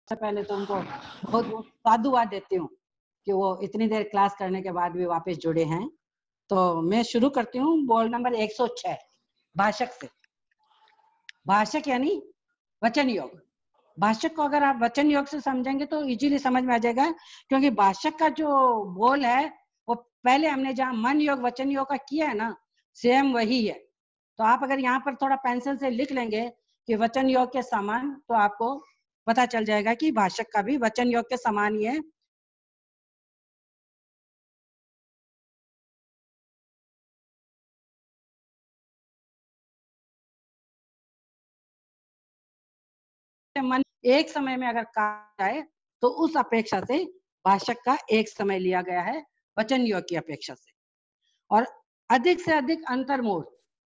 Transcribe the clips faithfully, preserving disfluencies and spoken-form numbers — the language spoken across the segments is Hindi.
सबसे पहले तो उनको बहुत बहुत साधुवाद देती हूँ कि वो इतनी देर क्लास करने के बाद भी वापस जुड़े हैं। तो मैं शुरू करती हूँ बोल नंबर एक सौ छह भाषक से। भाषक यानी वचन योग। भाषक को अगर आप वचन योग से समझेंगे तो इजीली समझ में आ जाएगा, क्योंकि भाषक का जो बोल है वो पहले हमने जहाँ मन योग वचन योग का किया है ना, सेम वही है। तो आप अगर यहाँ पर थोड़ा पेंसिल से लिख लेंगे कि वचन योग के समान, तो आपको पता चल जाएगा कि भाषक का भी वचन योग के समान ही है। मन एक समय में अगर कहा जाए तो उस अपेक्षा से भाषक का एक समय लिया गया है वचन योग की अपेक्षा से। और अधिक से अधिक अंतर्मूर्त।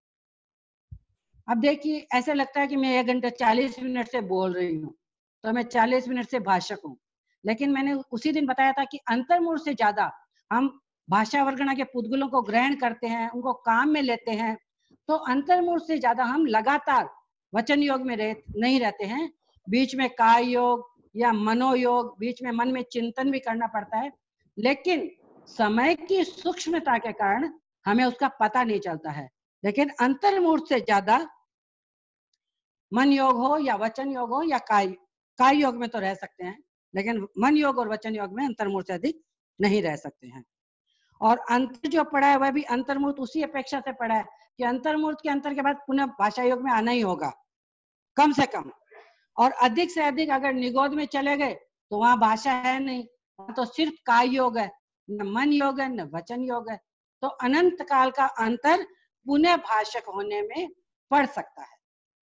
अब देखिए, ऐसे लगता है कि मैं एक घंटे चालीस मिनट से बोल रही हूँ, तो मैं चालीस मिनट से भाषक हूँ। लेकिन मैंने उसी दिन बताया था कि अंतर्मूर्त से ज्यादा हम भाषा वर्गणा के पुद्गलों को ग्रहण करते हैं, उनको काम में लेते हैं। तो अंतर्मूर्त से ज्यादा हम लगातार वचन योग में रह, नहीं रहते हैं। बीच में काय योग या मनोयोग, बीच में मन में चिंतन भी करना पड़ता है, लेकिन समय की सूक्ष्मता के कारण हमें उसका पता नहीं चलता है। लेकिन अंतर्मूर्त से ज्यादा मन योग हो या वचन योग हो या काय काय योग में तो रह सकते हैं, लेकिन मन योग और वचन योग में अंतर्मूर्त से अधिक नहीं रह सकते हैं। और अंतर जो पड़ा है वह भी अंतर्मूर्त उसी अपेक्षा से पड़ा है कि अंतर्मूर्त के अंतर के बाद पुनः भाषा योग में आना ही होगा कम से कम। और अधिक से अधिक अगर निगोद में चले गए तो वहां भाषा है नहीं, तो सिर्फ काय योग है, न मन योग है न वचन योग है। तो अनंत काल का अंतर पुनः भाषक होने में पड़ सकता है।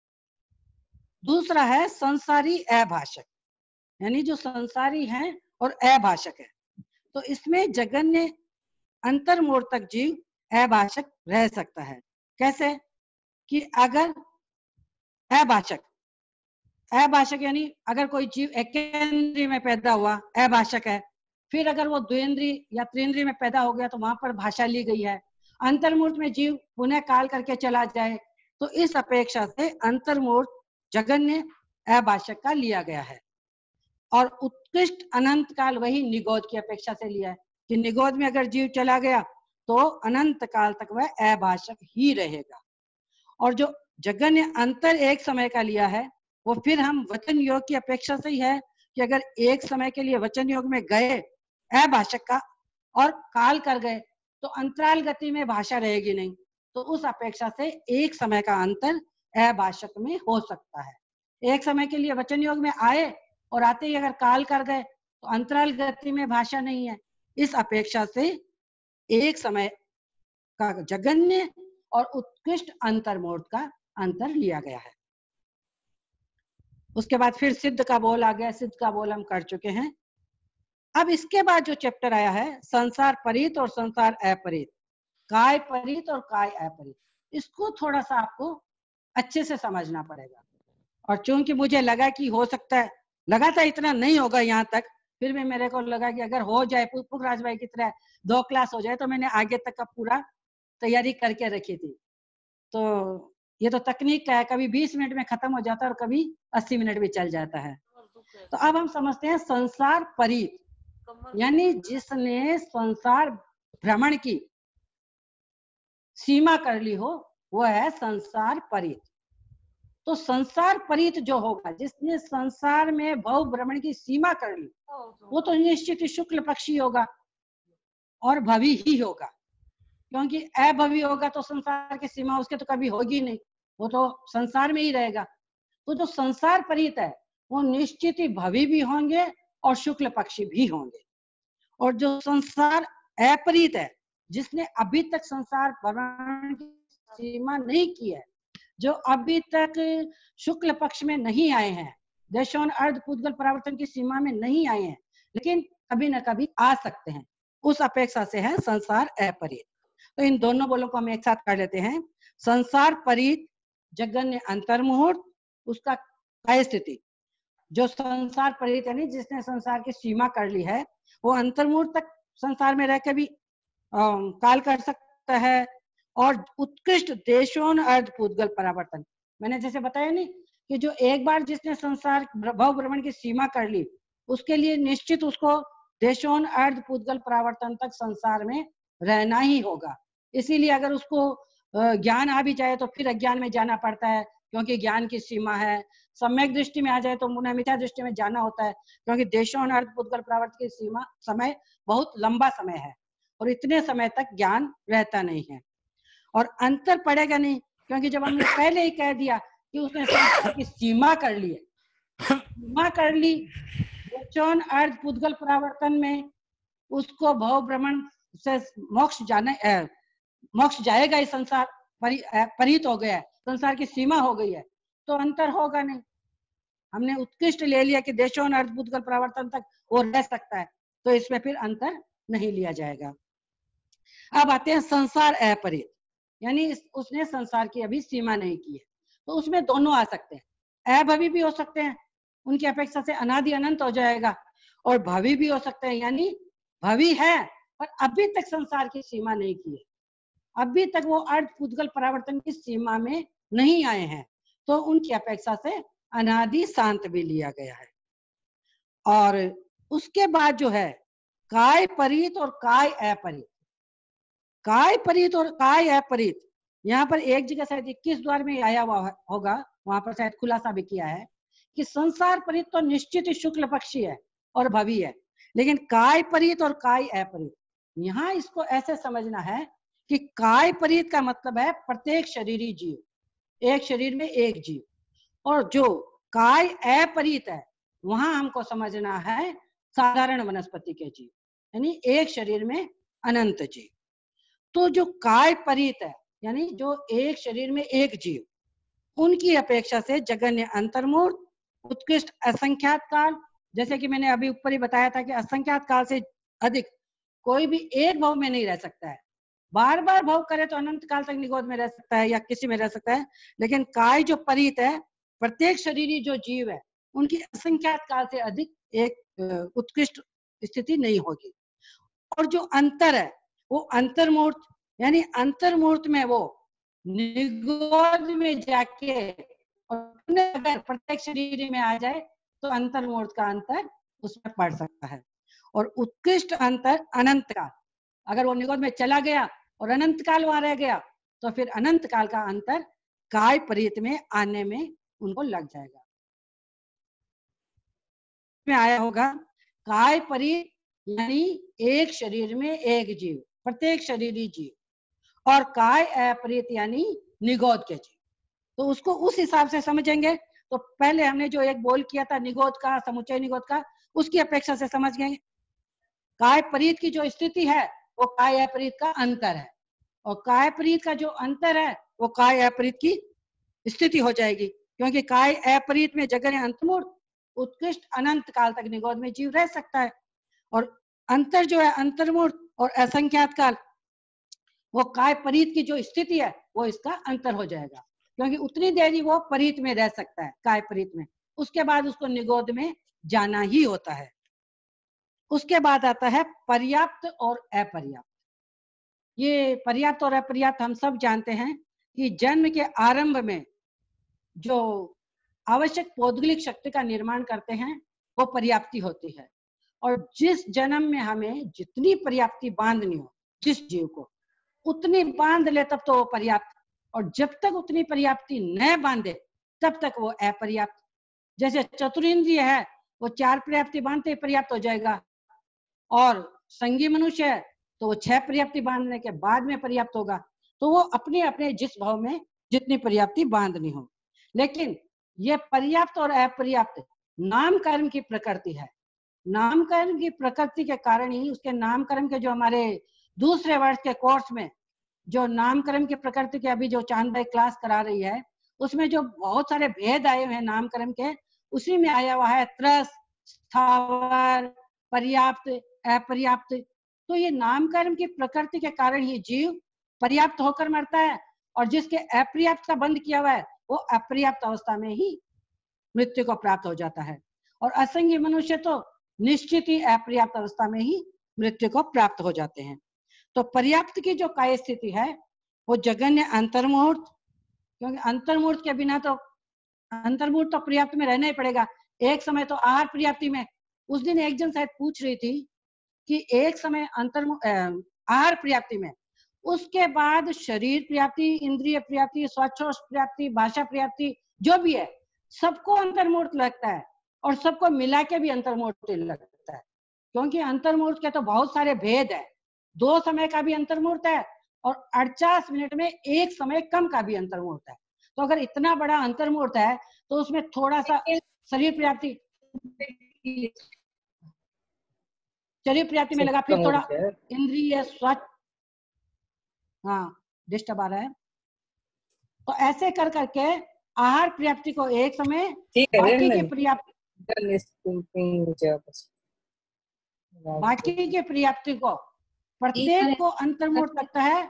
दूसरा है संसारी अभाषक, यानी जो संसारी हैं और अभाषक है। तो इसमें जगन्य अंतर्मूर्तक जीव अभाषक रह सकता है। कैसे कि अगर अभाषक अभाषक यानी अगर कोई जीव एकेंद्रीय में पैदा हुआ अभाषक है, फिर अगर वो द्विंद्रीय या त्रिंद्रीय में पैदा हो गया तो वहां पर भाषा ली गई है। अंतर्मूर्त में जीव पुनः काल करके चला जाए तो इस अपेक्षा से अंतर्मूर्त जगन्य अभाषक का लिया गया है। और उत्कृष्ट अनंत काल वही निगोद की अपेक्षा से लिया है कि निगोद में अगर जीव चला गया तो अनंत काल तक वह अभाषक ही रहेगा। और जो जगन्य अंतर एक समय का लिया है वो फिर हम वचन योग की अपेक्षा से ही है कि अगर एक समय के लिए वचन योग में गए अभाषक का और काल कर गए तो अंतराल गति में भाषा रहेगी नहीं, तो उस अपेक्षा से एक समय का अंतर अभाषक में हो सकता है। एक समय के लिए वचन योग में आए और आते ही अगर काल कर गए तो अंतराल गति में भाषा नहीं है। इस अपेक्षा से एक समय का जगन्य और उत्कृष्ट अंतर्मूर्त का अंतर लिया गया है। उसके बाद फिर सिद्ध का बोल आ गया। सिद्ध का बोल हम कर चुके हैं। अब इसके बाद जो चैप्टर आया है संसार परित और संसार अपरित, काय परित और काय अपरित, इसको थोड़ा सा आपको अच्छे से समझना पड़ेगा। और चूंकि मुझे लगा कि हो सकता है, लगा था इतना नहीं होगा यहाँ तक, फिर भी मेरे को लगा कि अगर हो जाए पुखराज भाई की तरह दो क्लास हो जाए तो मैंने आगे तक का पूरा तैयारी करके रखी थी। तो ये तो तकनीक का है, कभी बीस मिनट में खत्म हो जाता है और कभी अस्सी मिनट भी चल जाता है। तो अब हम समझते हैं संसार परित, यानी जिसने संसार भ्रमण की सीमा कर ली हो वो है संसार परित। तो संसार परित जो होगा, जिसने संसार में भव भ्रमण की सीमा कर ली, वो तो निश्चित शुक्ल पक्षी होगा और भवी ही होगा, क्योंकि अभवी होगा तो संसार की सीमा उसके तो कभी होगी नहीं, वो तो संसार में ही रहेगा। तो जो संसार परित है वो निश्चित ही भवी भी होंगे और शुक्ल पक्षी भी होंगे। और जो संसार अपरित है, जिसने अभी तक संसार भ्रमण की सीमा नहीं की है, जो अभी तक शुक्ल पक्ष में नहीं आए हैं, देशोन अर्ध पुद्गल परावर्तन की सीमा में नहीं आए हैं, लेकिन कभी न कभी आ सकते हैं, उस अपेक्षा से है संसार अपरित। तो इन दोनों बोलों को हम एक साथ कर लेते हैं। संसार परित जगन्य अंतर्मुहूर्त, उसका काय स्थिति, जो संसार परित यानी जिसने संसार की सीमा कर ली है, वो अंतर्मुहूर्त तक संसार में रहकर भी काल कर सकता है। और उत्कृष्ट देशोन अर्ध पुद्गल परावर्तन, मैंने जैसे बताया नहीं कि जो एक बार जिसने संसार भव भ्रमण की सीमा कर ली, उसके लिए निश्चित उसको देशोन अर्ध पुद्गल परावर्तन तक संसार में रहना ही होगा। इसीलिए अगर उसको ज्ञान आ भी जाए तो फिर अज्ञान में जाना पड़ता है, क्योंकि ज्ञान की सीमा है। सम्यक दृष्टि में आ जाए तो पुनः मिथ्या दृष्टि में जाना होता है, क्योंकि देशोन अर्ध पुद्गल परावर्तन की सीमा समय बहुत लंबा समय है और इतने समय तक ज्ञान रहता नहीं है और अंतर पड़ेगा नहीं, क्योंकि जब हमने पहले ही कह दिया कि उसने संसार की सीमा कर ली है, सीमा कर ली देशोन अर्ध पुद्गल परावर्तन में, उसको भव भ्रमण से मोक्ष जाने मोक्ष जाएगा, इस संसार परि, परित हो गया है, संसार की सीमा हो गई है, तो अंतर होगा नहीं। हमने उत्कृष्ट ले लिया कि देशोन अर्ध पुद्गल परावर्तन तक वो रह सकता है, तो इसमें फिर अंतर नहीं लिया जाएगा। अब आते हैं संसार अपरित, यानी उसने संसार की अभी सीमा नहीं की है, तो उसमें दोनों आ सकते हैं। अभवी भी हो सकते हैं, उनकी अपेक्षा से अनादि अनंत हो जाएगा, और भवी भी हो सकते हैं, यानी भवी है पर अभी तक संसार की सीमा नहीं की है, अभी तक वो अर्ध पुद्गल परावर्तन की सीमा में नहीं आए हैं, तो उनकी अपेक्षा से अनादि शांत भी लिया गया है। और उसके बाद जो है काय परित और काय अपरित, काय परित और काय अपरित, यहाँ पर एक जगह शायद इक्कीस द्वार में आया हुआ होगा, वहां पर शायद खुलासा भी किया है कि संसार परित तो निश्चित ही शुक्ल पक्षी है और भवी है, लेकिन काय परित और काय अपरित, यहाँ इसको ऐसे समझना है कि काय परित का मतलब है प्रत्येक शरीरी जीव, एक शरीर में एक जीव, और जो काय अपरित है वहां हमको समझना है साधारण वनस्पति के जीव, यानी एक शरीर में अनंत जीव। तो जो काय परित है, यानी जो एक शरीर में एक जीव, उनकी अपेक्षा से जगन्य अंतर्मूर्त उत्कृष्ट असंख्यात काल, जैसे कि मैंने अभी ऊपर ही बताया था कि असंख्यात काल से अधिक कोई भी एक भव में नहीं रह सकता है, बार बार भव करे तो अनंत काल तक निगोद में रह सकता है या किसी में रह सकता है, लेकिन काय जो परित है, प्रत्येक शरीरी जो जीव है, उनकी असंख्यात काल से अधिक एक उत्कृष्ट स्थिति नहीं होगी। और जो अंतर है वो अंतर्मूर्त, यानी अंतर्मूर्त में वो निगोद में जाके और अगर प्रत्येक शरीर में आ जाए तो अंतर्मूर्त का अंतर उसमें पड़ सकता है। और उत्कृष्ट अंतर अनंत काल, अगर वो निगोद में चला गया और अनंत काल वहां रह गया तो फिर अनंत काल का अंतर काय परित में आने में उनको लग जाएगा। में आया होगा काय परित यानी एक शरीर में एक जीव, प्रत्येक शरीरी जीव, और काय अपरित यानी निगोद के जीव, तो उसको उस हिसाब से समझेंगे। तो पहले हमने जो एक बोल किया था निगोद का, समुच्चय निगोद का, उसकी अपेक्षा से समझ गए काय परित की जो स्थिति है वो काय अपरित का अंतर है, और काय परित का जो अंतर है वो काय अपरित की स्थिति हो जाएगी, क्योंकि काय अपरित में जगन्य अंतर्मूर्त उत्कृष्ट अनंत काल तक निगोद में जीव रह सकता है, और अंतर जो है अंतर्मूर्त और असंख्यात काल, वो काय परित की जो स्थिति है वो इसका अंतर हो जाएगा, क्योंकि उतनी देर ही वो परित में रह सकता है काय परित में, उसके बाद उसको निगोद में जाना ही होता है। उसके बाद आता है पर्याप्त और अपर्याप्त। ये पर्याप्त और अपर्याप्त हम सब जानते हैं कि जन्म के आरंभ में जो आवश्यक पौद्गलिक शक्ति का निर्माण करते हैं वो पर्याप्ति होती है, और जिस जन्म में हमें जितनी पर्याप्ति बांधनी हो जिस जीव को, उतनी बांध ले तब तो वो पर्याप्त, और जब तक उतनी पर्याप्ति न बांधे तब तक वो अपर्याप्त। जैसे चतुरिंद्रिय है, वो चार पर्याप्ति बांधते ही पर्याप्त हो जाएगा, और संगी मनुष्य है तो वो छह पर्याप्ति बांधने के बाद में पर्याप्त होगा, तो वो अपने अपने जिस भाव में जितनी पर्याप्ति बांधनी हो। लेकिन ये पर्याप्त और अपर्याप्त नामकर्म की प्रकृति है, नामकर्म की प्रकृति के कारण ही उसके नामकर्म के जो हमारे दूसरे वर्ष के कोर्स में जो नामकर्म की प्रकृति के अभी जो चांद भाई क्लास करा रही है, उसमें जो बहुत सारे भेद आए हुए हैं नामकर्म के, उसी में आया हुआ है त्रस, स्थावर, पर्याप्त, अपर्याप्त। तो ये नामकर्म की प्रकृति के कारण ही जीव पर्याप्त होकर मरता है, और जिसके अपर्याप्त का बंद किया हुआ है वो अपर्याप्त अवस्था में ही मृत्यु को प्राप्त हो जाता है, और असंगी मनुष्य तो निश्चित ही अपर्याप्त अवस्था में ही मृत्यु को प्राप्त हो जाते हैं। तो पर्याप्त की जो काय स्थिति है वो जगन्य अंतर्मूर्त, क्योंकि अंतर्मूर्त के बिना तो अंतर्मूर्त तो पर्याप्त में रहना ही पड़ेगा, एक समय तो आहार पर्याप्ति में। उस दिन एक जन शायद पूछ रही थी कि एक समय अंतर आहार पर्याप्ति में, उसके बाद शरीर पर्याप्ति, इंद्रिय पर्याप्ति, स्वाच्छोष पर्याप्ति, भाषा पर्याप्ति, जो भी है सबको अंतर्मूर्त लगता है और सबको मिला के भी अंतर्मूर्त लगता है, क्योंकि अंतर्मूर्त के तो बहुत सारे भेद है। दो समय का भी अंतर्मूर्त है और अड़चास मिनट में एक समय कम का भी अंतर्मूर्त है। तो अगर इतना बड़ा अंतर्मूर्त है तो उसमें थोड़ा सा शरीर पर्याप्ति शरीर पर्याप्ति में लगा, फिर थोड़ा इंद्रिय स्वाच, हाँ डिस्टर्ब आ रहा है, तो ऐसे कर करके आहार पर्याप्ति को एक समय, बाकी की पर्याप्ति बाकी के पर्याप्ति को प्रत्येक को अंतर्मूर्त लगता है।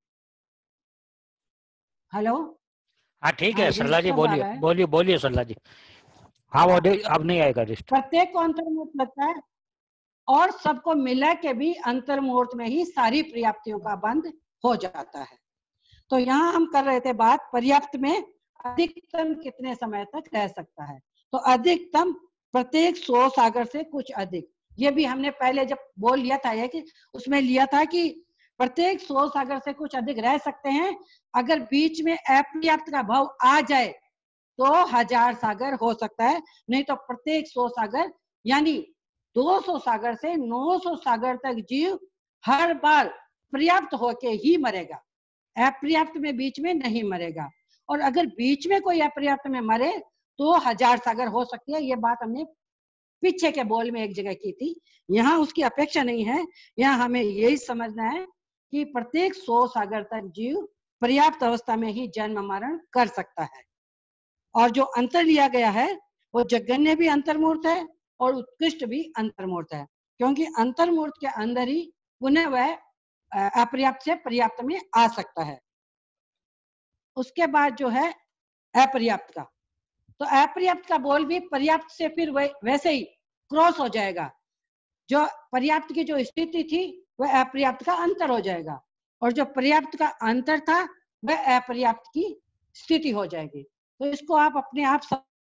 हेलो, हाँ ठीक है सरला जी, बोलिए बोलिए बोलिए सरला जी। हाँ वो अब नहीं आएगा डिस्टर्ब। प्रत्येक को अंतर्मूर्त लगता है और सबको मिला के भी अंतर्मुहूर्त में ही सारी पर्याप्तियों का बंध हो जाता है। तो यहाँ हम कर रहे थे बात, पर्याप्त में अधिकतम कितने समय तक रह सकता है। तो अधिकतम प्रत्येक सौ सागर से कुछ अधिक, ये भी हमने पहले जब बोल लिया था ये कि उसमें लिया था कि प्रत्येक सौ सागर से कुछ अधिक रह सकते हैं। अगर बीच में अपर्याप्त का भाव आ जाए तो हजार सागर हो सकता है, नहीं तो प्रत्येक सौ सागर यानी दो सौ सागर से नौ सौ सागर तक जीव हर बार पर्याप्त होके ही मरेगा, अपर्याप्त में बीच में नहीं मरेगा। और अगर बीच में कोई अपर्याप्त में मरे तो हजार सागर हो सकती है। ये बात हमने पीछे के बोल में एक जगह की थी, यहाँ उसकी अपेक्षा नहीं है। यहाँ हमें यही समझना है कि प्रत्येक सौ सागर तक जीव पर्याप्त अवस्था में ही जन्म मरण कर सकता है। और जो अंतर लिया गया है वो जगन्य भी अंतर्मूर्त है और उत्कृष्ट भी अंतर्मूर्त है, क्योंकि अंतर्मूर्त के अंदर ही पुनः वह अपर्याप्त से पर्याप्त में आ सकता है। उसके बाद जो है अपर्याप्त का, तो अपर्याप्त का बोल भी पर्याप्त से फिर वैसे ही क्रॉस हो जाएगा। जो पर्याप्त की जो स्थिति थी वह अपर्याप्त का अंतर हो जाएगा, और जो पर्याप्त का अंतर था वह अपर्याप्त की स्थिति हो जाएगी। तो इसको आप अपने आप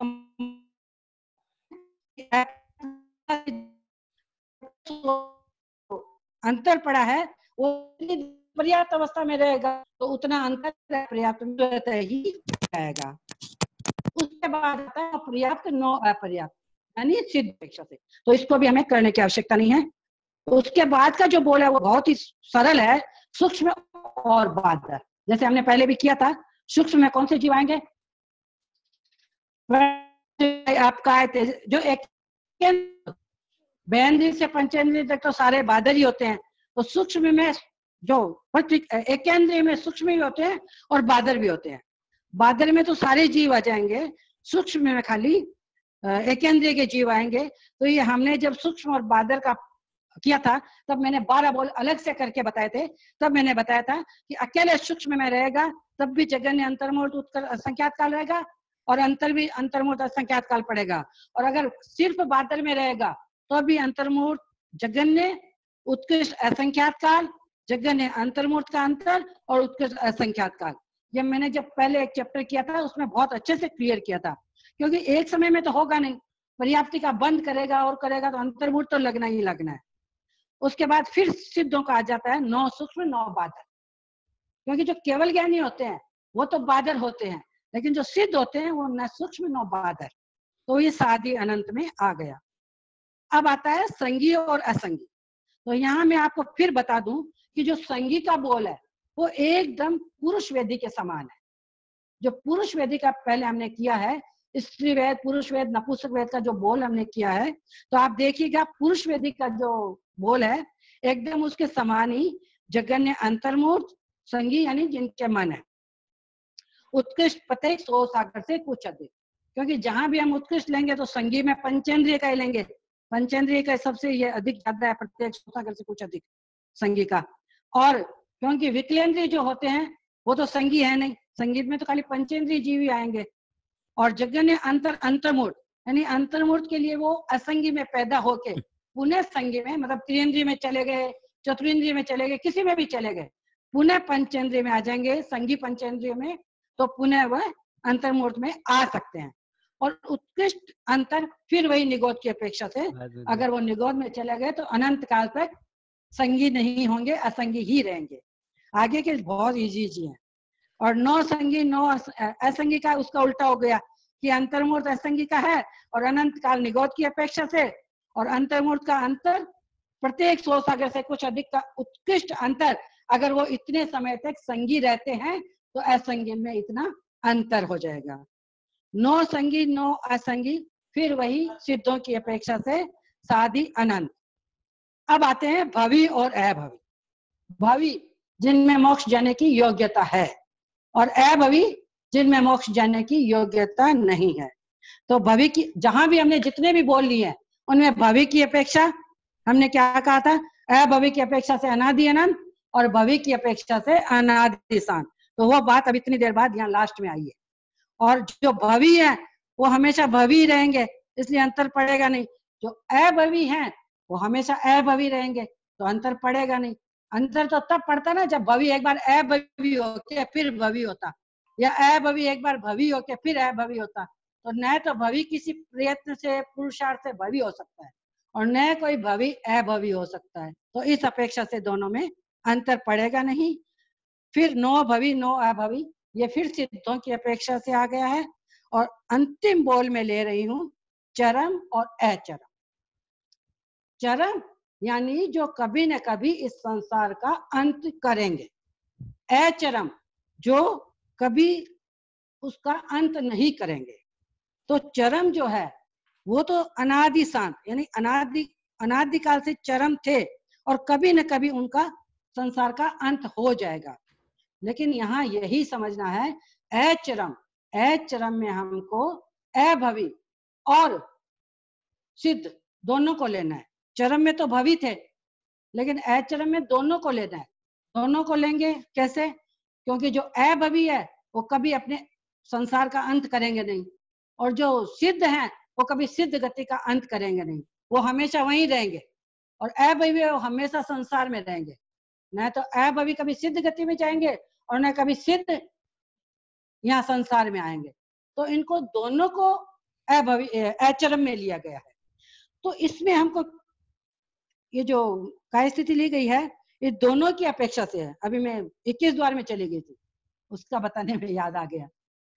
अंतर पड़ा है वो पर्याप्त अवस्था में रहेगा तो उतना अंतर पर्याप्त में ही रहेगा। उसके बाद आता है पर्याप्त नौ अपर्याप्त यानी सिद्ध अपेक्षा से, तो इसको भी हमें करने की आवश्यकता नहीं है। तो उसके बाद का जो बोल है वो बहुत ही सरल है, सूक्ष्म और बादर। जैसे हमने पहले भी किया था, सूक्ष्म में कौन से जीव आएंगे, आपका जो एक बेंद्री से पंचेंद्री तक तो सारे बादर ही होते हैं। तो सूक्ष्म में जो एकेंद्रीय में सूक्ष्म भी होते हैं और बादर भी होते हैं। बादर में तो सारे जीव आ जाएंगे, सूक्ष्म में खाली एकेंद्रीय के जीव आएंगे। तो ये हमने जब सूक्ष्म और बादर का किया था तब मैंने बारह बोल अलग से करके बताए थे। तब मैंने बताया था कि अकेले सूक्ष्म में रहेगा तब भी जगन्य अंतर्मूर्त उत्कर असंख्यात काल रहेगा और अंतर भी अंतर्मूर्त असंख्यात काल पड़ेगा। और अगर सिर्फ बादल में रहेगा तो भी अंतर्मूर्त जगन्य उत्कृष्ट असंख्यात काल, जगन्य अंतर्मूर्त का अंतर और उत्कृष्ट असंख्यात काल। ये मैंने जब पहले एक चैप्टर किया था उसमें बहुत अच्छे से क्लियर किया था, क्योंकि एक समय में तो होगा नहीं, पर्याप्ति का बंद करेगा और करेगा तो अंतर्मूर्त तो लगना ही लगना है। उसके बाद फिर सिद्धों का आ जाता है नौ सूक्ष्म नौ बादर, क्योंकि जो केवल ज्ञानी होते हैं वो तो बादर होते हैं, लेकिन जो सिद्ध होते हैं वो न सूक्ष्म नौ बादर। तो ये सादी अनंत में आ गया। अब आता है संगी और असंगी। तो यहाँ मैं आपको फिर बता दूं कि जो संगी का बोल है वो एकदम पुरुष वेदी के समान है। जो पुरुष वेदी का पहले हमने किया है, स्त्री वेद, पुरुष वेद, नपुंसक वेद का जो बोल हमने किया है, तो आप देखिएगा पुरुष वेदी का जो बोल है एकदम उसके समान ही जगन्य अंतर्मूर्त संगी यानी जिनके मन है, उत्कृष्ट पते सौ सागर से कुछ अधिक। क्योंकि जहां भी हम उत्कृष्ट लेंगे तो संगी में पंचेंद्रिय का ही लेंगे, पंचेंद्रिय का सबसे ये अधिक ज्यादा है, प्रत्येक सौ सागर से कुछ अधिक संगी का। और क्योंकि विकलेंद्रिय जो होते हैं वो तो संगी है नहीं, संगीत में तो खाली पंचेंद्रिय जीव ही आएंगे। और जगन्य अंतर अंतर्मूर्त यानी अंतर्मूर्त के लिए वो असंगी में पैदा होके पुनः संगी में, मतलब त्रिएंद्रिय में चले गए, चतुरेंद्रिय में चले गए, किसी में भी चले गए, पुनः पंचेंद्रिय में आ जाएंगे, संगी पंचेंद्रिय में, तो पुनः वह अंतर्मूर्त में आ सकते हैं। और उत्कृष्ट अंतर फिर वही निगोद की अपेक्षा से, अगर वो निगोद में चले गए तो अनंत काल तक संगी नहीं होंगे, असंगी ही रहेंगे। आगे के बहुत इजी इजी है। और नौ संगी नौ असंगी का उसका उल्टा हो गया कि अंतर्मूर्त असंगी का है और अनंत काल निगोद की अपेक्षा से, और अंतर्मूर्त का अंतर प्रत्येक सौ सागर से कुछ अधिक का उत्कृष्ट अंतर, अगर वो इतने समय तक संगी रहते हैं तो असंगी में इतना अंतर हो जाएगा। नौ संगी नौ असंगी फिर वही सिद्धों की अपेक्षा से साधी अनंत। अब आते हैं भवी और अभवी। भवी जिनमें मोक्ष जाने की योग्यता है और अभवी जिनमें मोक्ष जाने की योग्यता नहीं है। तो भवी की जहां भी हमने जितने भी बोल लिए उनमें भवी की अपेक्षा हमने क्या कहा था, अभवी की अपेक्षा से अनादि अनंत और भवी की अपेक्षा से अनादि शांत। तो वो बात अब इतनी देर बाद यहाँ लास्ट में आई है। और जो भवी है वो हमेशा भवी रहेंगे, इसलिए अंतर पड़ेगा नहीं। जो अभवी हैं वो हमेशा अभवी रहेंगे, तो अंतर पड़ेगा नहीं। अंतर तो तब पड़ता ना जब भवी एक बार अभवी होके फिर भवी होता, या अभवी एक बार भवी होके फिर अभवी होता। तो न तो भवी किसी प्रयत्न से पुरुषार्थ से भवी हो सकता है और न कोई भवी अभवी हो सकता है। तो इस अपेक्षा से दोनों में अंतर पड़ेगा नहीं। फिर नो भवी नो अभवी, ये फिर सिद्धों की अपेक्षा से आ गया है। और अंतिम बोल में ले रही हूं चरम और अचरम। चरम यानी जो कभी न कभी इस संसार का अंत करेंगे, अचरम जो कभी उसका अंत नहीं करेंगे। तो चरम जो है वो तो अनादि शांत, यानी अनादि अनादि काल से चरम थे और कभी न कभी उनका संसार का अंत हो जाएगा। लेकिन यहाँ यही समझना है अचरम, अचरम में हमको अभवी और सिद्ध दोनों को लेना है। चरम में तो भवी थे लेकिन अचरम में दोनों को लेना है। दोनों को लेंगे कैसे? क्योंकि जो अभवी है वो कभी अपने संसार का अंत करेंगे नहीं, और जो सिद्ध हैं वो कभी सिद्ध गति का अंत करेंगे नहीं, वो हमेशा वहीं रहेंगे। और अभवी वो हमेशा संसार में रहेंगे, न तो अभवी कभी सिद्ध गति में जाएंगे और न कभी सिद्ध यहाँ संसार में आएंगे। तो इनको दोनों को अभवी अचरम में लिया गया है। तो इसमें हमको ये जो काय स्थिति ली गई है ये दोनों की अपेक्षा से है। अभी मैं इक्कीस द्वार में चली गई थी, उसका बताने में याद आ गया।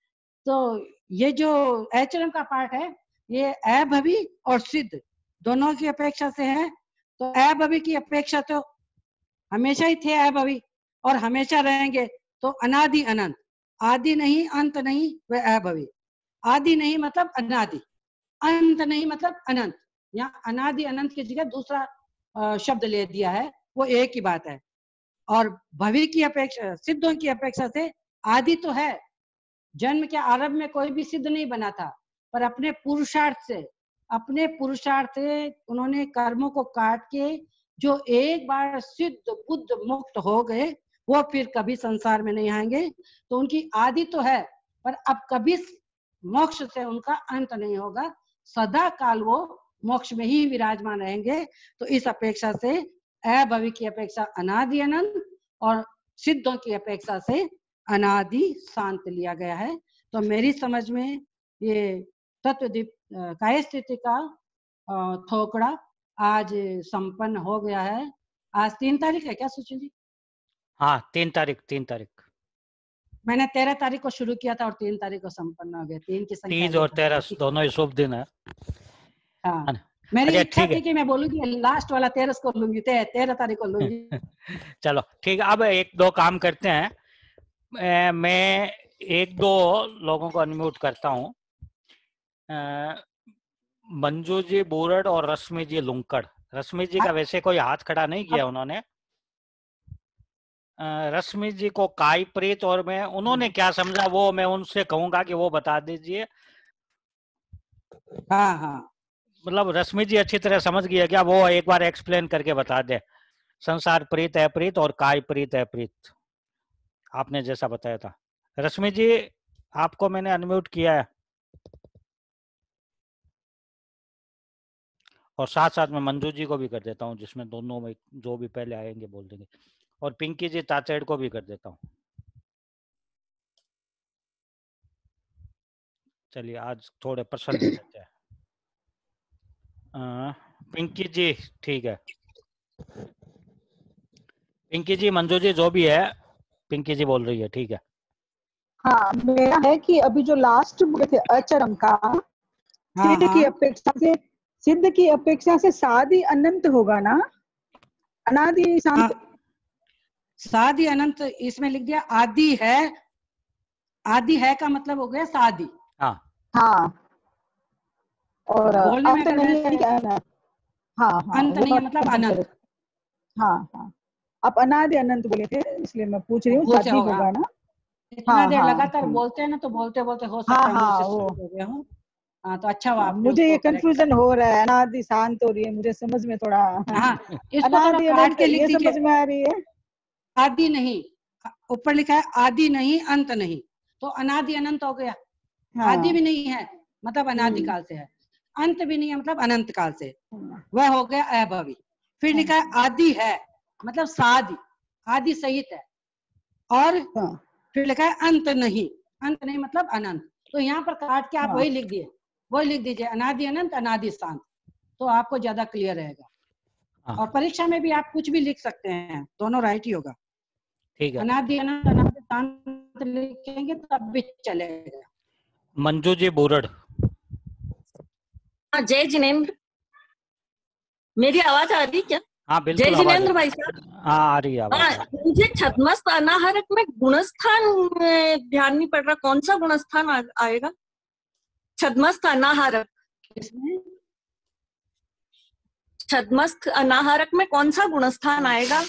तो ये जो अचरम का पार्ट है ये अभवी और सिद्ध दोनों की अपेक्षा से है। तो अभवी की अपेक्षा तो हमेशा ही थे अभवी और हमेशा रहेंगे, तो अनादि अनंत, आदि नहीं अंत नहीं, वह अभवी। आदि नहीं मतलब अनादि, अंत नहीं मतलब अनंत। यहाँ अनादि अनंत की जगह दूसरा शब्द ले दिया है, वो एक ही बात है। और भवी की अपेक्षा सिद्धों की अपेक्षा से आदि तो है, जन्म के आरंभ में कोई भी सिद्ध नहीं बना था, पर अपने पुरुषार्थ से अपने पुरुषार्थ से उन्होंने कर्मों को काट के जो एक बार सिद्ध बुद्ध मुक्त हो गए वो फिर कभी संसार में नहीं आएंगे। तो उनकी आदि तो है पर अब कभी मोक्ष से उनका अंत नहीं होगा, सदा काल वो मोक्ष में ही विराजमान रहेंगे। तो इस अपेक्षा से अभवी की अपेक्षा अनादि अनंत और सिद्धों की अपेक्षा से अनादि शांत लिया गया है। तो मेरी समझ में ये तत्वदीप काय स्थिति का थोकड़ा आज संपन्न हो गया है। आज तीन तारीख है क्या सुशील जी? हाँ तीन तारीख तीन तारीख मैंने तेरह तारीख को शुरू किया था और तीन तारीख को संपन्न हो गया। तीन की संख्या तीज और तेरह दोनों ही शुभ दिन है। हाँ मेरी अच्छा, इच्छा थी कि मैं बोलूंगी लास्ट वाला तेरह को लूंगी, तेरह तारीख को लूंगी। चलो ठीक है, अब एक दो काम करते हैं। मैं एक दो लोगों को अनम्यूट करता हूँ, मंजू जी बोरड और रश्मि जी लुंकड़। रश्मि जी का वैसे कोई हाथ खड़ा नहीं किया उन्होंने। रश्मि जी को काय प्रीत और मैं उन्होंने क्या समझा वो मैं उनसे कहूंगा कि वो बता दीजिए। हाँ हाँ मतलब रश्मि जी अच्छी तरह समझ गई है क्या? वो एक बार एक्सप्लेन करके बता दे। संसार प्रीत अप्रीत और काय प्रीत अप्रीत आपने जैसा बताया था। रश्मि जी आपको मैंने अनम्यूट किया है और साथ साथ में मंजू जी को भी कर देता हूँ, जिसमें दोनों में जो भी पहले आएंगे बोल देंगे, और पिंकी जी ताचेड़ को भी कर देता हूँ। चलिए आज थोड़े प्रश्न ले लेते हैं। अ, पिंकी जी ठीक है, पिंकी जी, मंजू जी, जो भी है, पिंकी जी बोल रही है, ठीक है। हाँ, मेरा है कि अभी जो लास्ट बोले थे अचरम का, हाँ सिद्ध की हाँ अपेक्षा से सिद्ध की अपेक्षा से सादी अनंत होगा ना, अनादि शांत। हाँ, सादी अनंत इसमें लिख दिया, आदि है, आदि है का मतलब हो गया सादी। हाँ हाँ, और बोलने में अंत अगर नहीं है वैसे कि अनंत। हाँ हाँ, अंत वो नहीं है बात मतलब एकदम अनंत, correct। हाँ हाँ, आप अनादि अनंत बोले थे, इसलिए मैं पूछ रही हूँ वो से सादी होगा। होगा ना। इतना हाँ देर हाँ लगातार हाँ बोलते हैं ना, तो बोलते बोलते हो हाँ सकता है मुंह हाँ, से वो स्लिप हो गया हूँ। हाँ, तो अच्छा हुआ हाँ, आपने मुझे ये उसको करेक्ट कंफ्यूजन कर हो रहा है, अनादि शांत हो रही है, मुझे समझ में थोड़ा दिया। हाँ, इसको थोड़ा अनादि काट अनंत के लिख ये समझ दीजिए, में आ रही है। आदि नहीं, ऊपर लिखा है आदि नहीं अंत नहीं, तो अनादि अनंत हो गया। आदि भी हाँ, नहीं है मतलब अनादि हम्म काल से है, अंत भी नहीं है मतलब अनंत काल से, हाँ, वह हो गया अभवी। फिर लिखा है आदि है मतलब सादि, आदि सहित है, और हाँ फिर लिखा है अंत नहीं, अंत नहीं मतलब अनंत। तो यहाँ पर काट के आप हाँ वही लिख दिए, वही लिख दीजिए, अनादि अनंत अनादि शांत, तो आपको ज्यादा क्लियर रहेगा। हाँ और परीक्षा में भी आप कुछ भी लिख सकते हैं, दोनों राइट ही होगा। ठीक है। अनादि अनंत अनादि शांत लिखेंगे तब भी चलेगा। मंजू जी बुरड़। हाँ, जय जिनेन्द्र, मेरी आवाज आ रही क्या? हाँ जय बिल्कुल आवाज जिनेन्द्र है। भाई साहब। हाँ आ रही है आवाज, हाँ, आ रही है। मुझे छद्मस्त अनाहरक में गुणस्थान अ, ध्यान नहीं पड़ रहा, कौन सा गुणस्थान आ, आएगा? छद्मस्त अनाहरक, इसमें छद्मस्त अनाहरक में कौन सा गुणस्थान आएगा?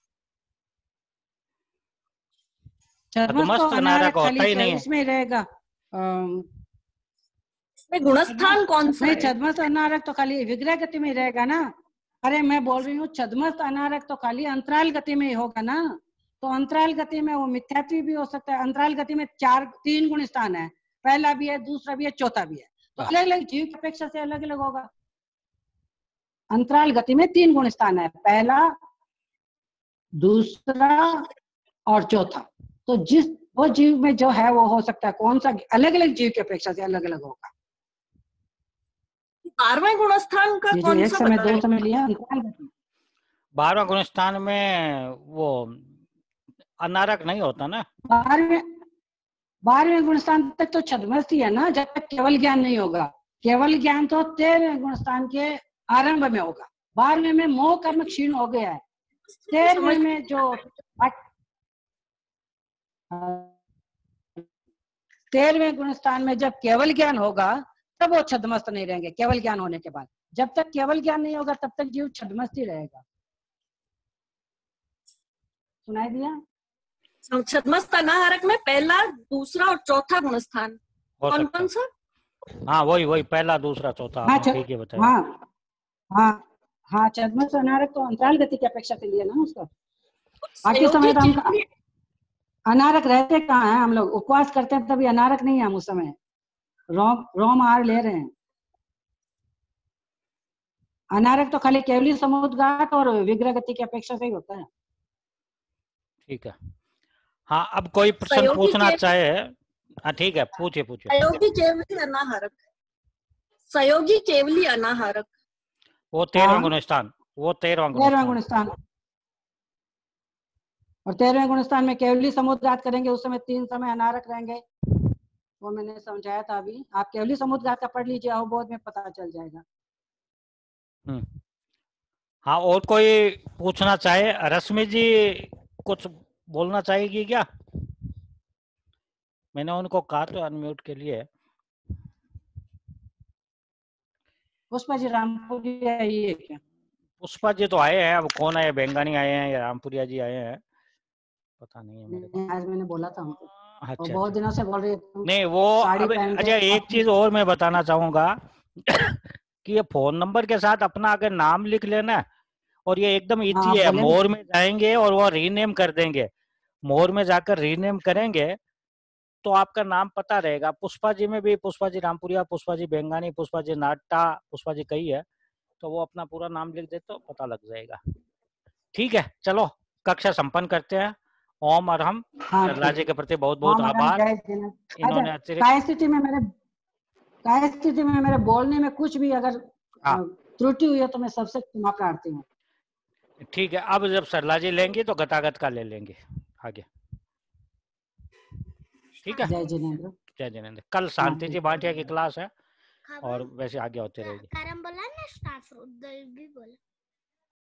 छद्मस्त तो छद्मस्त अनारक अनारक होता खाली ही च- नहीं है। उसमें रहेगा। अम, इसमें गुणस्थान कौन सा नहीं, है? छद्मस्त अनारक तो खाली विग्रह गति में रहेगा ना। अरे मैं बोल रही हूँ छद्मस्त अनारक तो खाली अंतराल गति में ही होगा ना, तो अंतराल गति में वो मिथ्यात्व भी हो सकता है। अंतराल गति में चार तीन गुण स्थान है, पहला भी है, दूसरा भी है, चौथा भी है, तो अलग अलग जीव की अपेक्षा से अलग अलग होगा। अंतराल गति में तीन गुण स्थान है, पहला, दूसरा और चौथा। तो जिस वो जीव में जो है वो हो सकता है, कौन सा अलग अलग जीव की अपेक्षा से अलग अलग होगा। बारहवें गुणस्थान का ये जो कौन एक सा समय बताया? दो समय लिया अंतराल गति, बारहवें गुणस्थान में वो अनारक नहीं होता ना। बारहवें बारहवें गुणस्थान तक तो छद्मस्त ही है ना, जब तक केवल ज्ञान नहीं होगा। केवल ज्ञान तो तेरहवें गुणस्थान के आरंभ में होगा, बारहवें में मोह कर्म क्षीण हो गया है। तेरहवें में जो तेरहवें गुणस्थान में जब केवल ज्ञान होगा तब वो छद्मस्त नहीं रहेंगे। केवल ज्ञान होने के बाद, जब तक केवल ज्ञान नहीं होगा तब तक जीव छद्मस्त ही रहेगा। सुनाई दिया? छद्मस्त अनाहरक में पहला, दूसरा और चौथा गुणस्थान हो कौन सकता कौन है। सा? हाँ वही वही पहला दूसरा चौथा, हाँ आपने छ- ठीक ही बताया। हाँ हाँ हाँ, छद्मस्त अनारक तो अंतराल गति की अपेक्षा से लिया ना उसका। बाकी सहयोगी समय तो हम चेवली, अनारक रहते कहाँ हैं, हम लोग उपवास करते हैं तभी अनारक नहीं है हम उस समय, रोम रोम आहार ले रहे हैं। अनारक तो खाली केवली समुद्घात और विग्रह गति की अपेक्षा से ही होता है। ठीक है। हाँ अब कोई प्रश्न सहयोगी पूछना चेवली, चाहे। हाँ ठीक है, पूछिए पूछिए। सहयोगी चेवली अनाहरक, सहयोगी केवली अनाहरक। वो तेरहवां हाँ, गुणस्थान, वो तेरहवां तेरहवें गुणस्थान। गुणस्थान, और तेरहवें गुणस्थान में केवली समुद्घात करेंगे उस समय तीन समय अनारक रहेंगे, वो मैंने समझाया था अभी। आप केवली समुद्घात का पढ़ लीजिए, अवबोध में पता चल जाएगा। हम्म। हाँ और कोई पूछना चाहे? रश्मि जी कुछ बोलना चाहेगी क्या? मैंने उनको कहा तो अनम्यूट के लिए। पुष्पा जी रामपुरिया आई है क्या? पुष्पा जी तो आए हैं, अब कौन आए, बेंगानी आए हैं या रामपुरिया जी आए हैं, पता नहीं है मेरे को। नहीं, आज मैंने बोला था उनको, अच्छा वो बहुत अच्छा। दिनों से बोल रही थी नहीं वो साड़ी अब पहन के अच्छा, एक चीज और मैं बताना चाहूंगा कि ये फोन नंबर के साथ अपना अगर नाम लिख लेना, और ये एकदम हाँ इजी आप है, बोले ना। मोर में जाएंगे और वो रीनेम कर देंगे, मोर में जाकर रीनेम करेंगे तो आपका नाम पता रहेगा। पुष्पा जी में भी पुष्पा जी रामपुरिया, पुष्पा जी बेंगानी, पुष्पा जी नाटा, पुष्पा जी कई है, तो वो अपना पूरा नाम लिख दे तो पता लग जाएगा। ठीक है, चलो कक्षा संपन्न करते हैं। ओम और हम हाँ सरला ठीक जी है। के प्रति बहुत हाँ बहुत मैडम, आभार, जय जिनेन्द्र। अच्छा, इन्होंने अतिरिक्त। साइंस सिटी में मेरे काय स्थिति में मेरे बोलने में कुछ भी अगर हाँ। त्रुटि हुई है तो मैं सबसे क्षमा प्रार्थी हूँ। ठीक है, अब जब सरला जी लेंगे तो गतागत का ले लेंगे आगे। ठीक है, जय जिनेंद्र। जय जिनेंद्र। कल शांति जी भाटिया की क्लास है और वैसे आगे होते रहेगी। करम बोला ना, स्टार फ्रूट भी बोला।